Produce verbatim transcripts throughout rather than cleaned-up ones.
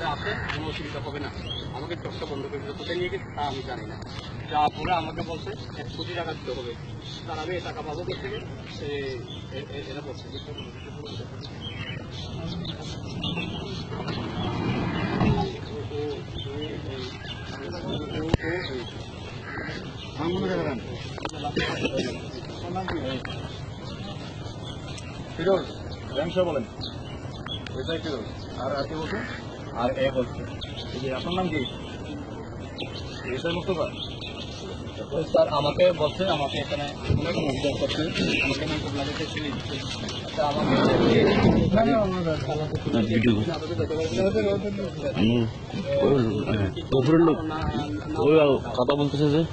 সাথে আছে, কোনো অসুবিধা হবে না। আমাকে চোখটা বন্ধ করে দিল, কোথায় নিয়ে গেছে তা আমি জানি না। যা পরে আমাকে বলছে এক কোটি টাকা দিতে হবে, তার আমি টাকা পাবো করতে এরা বলছে। ফিরোজ ব্যবসা বলেন, এটাই ফিরোজ। আর আর কি বলছে? আর এ বলছে আপনার নাম কি? এটাই মুস্তফা স্যার আমাকে বলছে, আমাকে এখানে অনেক মুখ করছে, আমাকে নাম খুব লাগে ছেলে দিচ্ছে। আচ্ছা আমাকে উপরের লোক কথা বলতেছে যে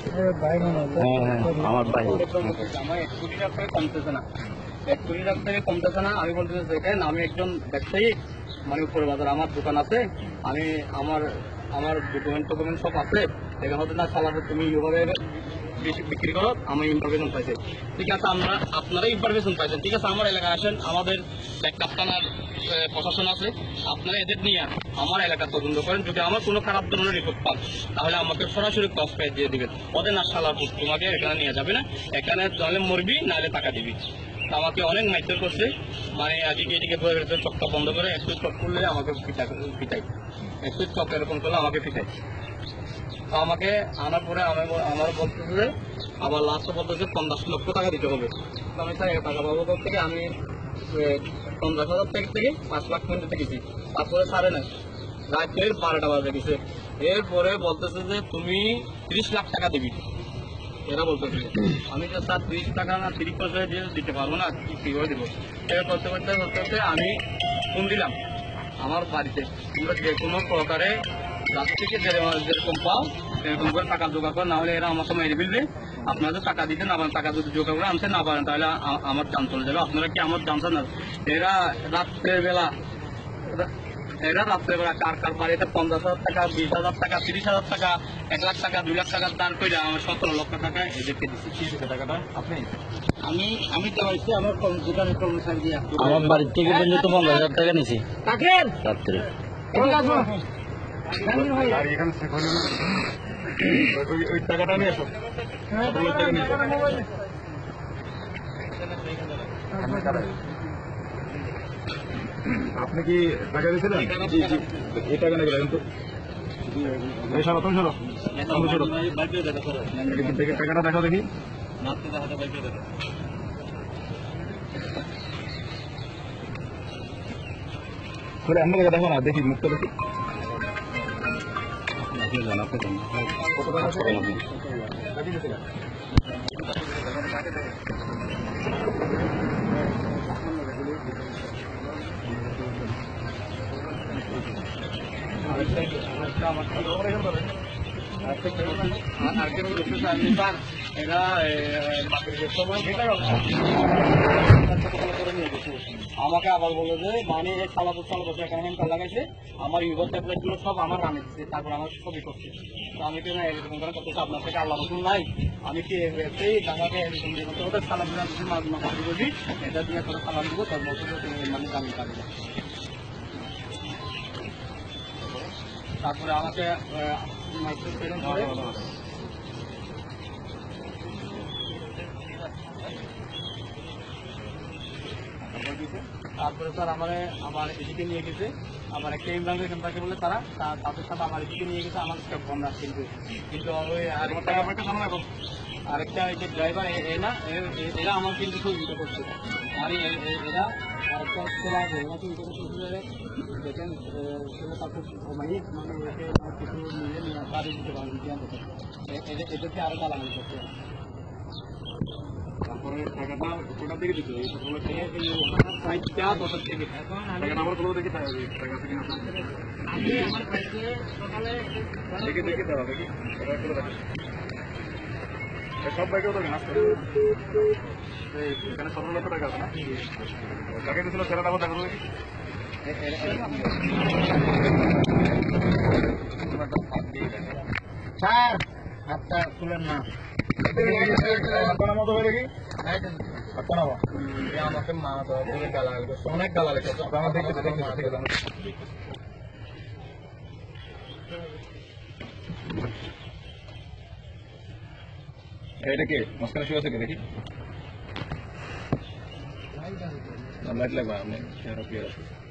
আমার ভাই আমার এক কোটি টাকা থেকে কমতেছে না, এক কোটি টাকা থেকে কমতেছে না। আমি বলতেছি দেখেন আমি একজন ব্যবসায়ী, মানে উপরে বাজার আমার দোকান আছে, আমি আমার আমার ডকুমেন্ট টকুমেন্ট সব আছে, এখানে হতে না চালাতে তুমি এইভাবে বেশি বিক্রি করো, আমি ইনফরমেশন পাইছি। ঠিক আছে আমরা আপনারা ইনফরমেশন পাইছেন, ঠিক আছে আমার এলাকায় আসেন, আমাদের ব্যাকআপ থানার প্রশাসন আছে, আপনারা এদের নিয়ে আমার এলাকা তদন্ত করেন। যদি আমার কোনো খারাপ ধরনের রিপোর্ট পান তাহলে আমাকে সরাসরি ক্রস প্রাইজ দিয়ে দিবেন। ওদের না সালার তোমাকে এখানে নিয়ে যাবে না, এখানে তাহলে মরবি নাহলে টাকা দিবি। আমাকে অনেক মাইটার করছে, মানে আজকে এদিকে চকটা বন্ধ করে একটু চক করলে আমাকে পিটাই, একটু চক এরকম করলে আমাকে পিটাই। আমাকে আনার পরে আমার বলতেছে যে আবার লাস্টে বলতেছে পঞ্চাশ লক্ষ টাকা দিতে হবে। আমি স্যার টাকা পাবো থেকে আমি পঞ্চাশ হাজার থেকে থেকে পাঁচ লাখ পর্যন্ত গেছি। তারপরে সারে না রাত্রের বারোটা বাজে গেছে। এরপরে বলতেছে যে তুমি ত্রিশ লাখ টাকা দিবি, এরা বলতেছে। আমি যে স্যার ত্রিশ টাকা না তিরিশ পয়সা দিয়ে দিতে পারবো না, কি করে দেবো? এবার করতে করতে করতে করতে আমি ফোন দিলাম আমার বাড়িতে, তোমরা যে কোনো প্রকারে রাত থেকে যেরকম পাও সেরকম করে টাকা জোগাড় করে, না হলে এরা আমাকে মেরে ফেলবে। আপনাদের টাকা দিতে না পারেন, টাকা যদি জোগাড় করে আনতে না পারেন তাহলে আমার যান চলে যাবে। আপনারা কি আমার জানছেন না? এরা রাত্রের বেলা এরা রাত্রেবেলা কার কার বাড়িতে পঞ্চাশ হাজার টাকা, বিশ হাজার টাকা, তিরিশ হাজার টাকা, এক লাখ টাকা, দুই লাখ টাকা দান করে আমার সতেরো লক্ষ টাকা এদেরকে দিচ্ছি। কি দিচ্ছে টাকাটা আপনি? আমি আমি দেওয়াইছি আমার দোকানের কর্মচারী দিয়ে। আমার বাড়ির থেকে পর্যন্ত পঞ্চাশ হাজার টাকা নিছি রাত্রে। আর এখানে ওই টাকাটা নিয়ে আসো। আপনি কি টাকা দিয়েছিলেন? জি জি এই টাকা নাকি কিন্তু সরো তুমি সরো সরো দেখি টাকাটা দেখো দেখি। আমরা দেখা দেখো না, দেখি মুখটা দেখি। এরা আমাকে আবার বললো যে মানে সালাবো সালাবো এখানে হেমটা লাগাইছে, আমার ইউবার ট্যাবলেট গুলো সব আমার রানে দিচ্ছে, তারপর আমার ছবি করছে। তো আমি কেন এরকম করে করতেছি? আপনার থেকে আল্লাহ রসুল নাই, আমি কি সেই টাকাকে ওদের সালাম দিবি, এটা দিয়ে করে সালাম দিব, তার মধ্যে মানে জামিন পাবি না। তারপরে আমাকে তারপরে স্যার আমার আমার এদিকে নিয়ে গেছে, আমার একটা ইমরান এখান থেকে বলে তারা তাদের সাথে আমার এদিকে নিয়ে গেছে, আমার একটা বন্ধা কিন্তু কিন্তু ওই আরেকটা আরেকটা এই যে ড্রাইভার এ না এরা আমার কিন্তু খুব ইয়ে করছে। আর এরা আরেকটা ছেলে আছে, এরা তো দেখেন তারপর ঘুমাই মানে কিছু নিয়ে নিয়ে তাদের দিতে পারবেন, এদেরকে আরো চালানো করছে। তারপরে টাকাটা কোথা থেকে দিতে হবে? দশের থেকে আমার কোনো দেখি টাকা থেকে দেখে দেখে দেওয়া দেখি সব বাইকেও তো এখানে সতেরো লক্ষ টাকা আছে না? টাকা দিয়েছিল সেটা টাকা দেখা দেখি। স্যার হাতটা তুলেন না, মতো হয়ে দেখি আমাকে মা অনেক গালা অনেক গালা লেগেছে। আমার দেখতে এটা কে মাঝখানে শুয়ে আছে কে দেখি লাইট লাগবে আপনি ক্লিয়ার আছে